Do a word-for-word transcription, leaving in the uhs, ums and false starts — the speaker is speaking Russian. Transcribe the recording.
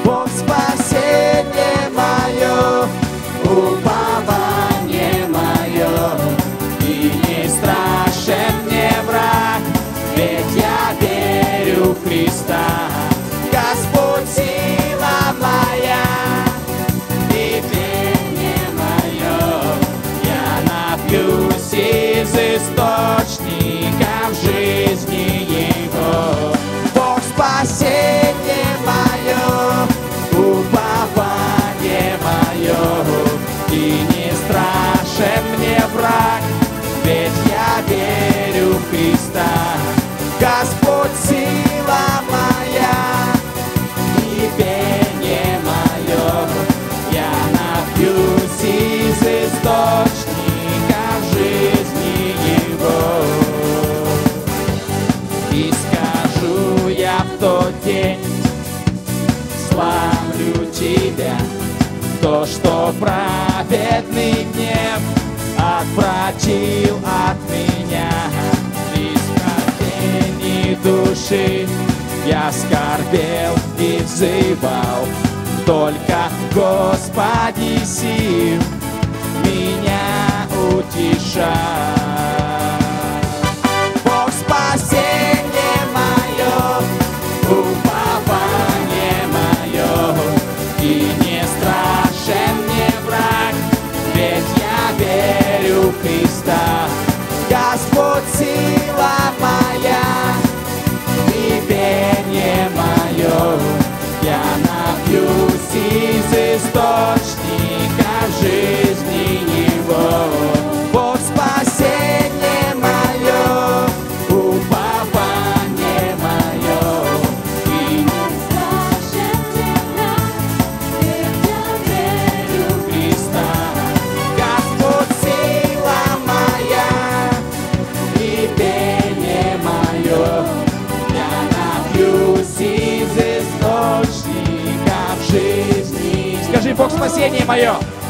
Бог спасение мое, упование мое, и не страшен мне враг, ведь я верю в Христа. Господь сила моя, и пение мое, я напьюсь из источников жизни Его. Бог спасение мое, упование мое, и не страшен мне враг, ведь я верю в Христа. Господь сила моя, и пение мое, я напьюсь из источников жизни Его. И скажу я в тот день: славлю Тебя, то, что праведный гнев отвратил от меня. Из хотений души я скорбел и взывал, только Господи сил меня утешал. Бог спасение мое, упование мое, и не страшен мне враг, ведь я верю в Христа. Господь сила моя, и пение мое, я напьюсь из источников жизни Его. Бог спасение мое, упование мое, и не страшен мне враг, ведь я верю в Христа. Господь сила моя, и пение мое, я напьюсь из источников жизни. Скажи: Бог спасение мое.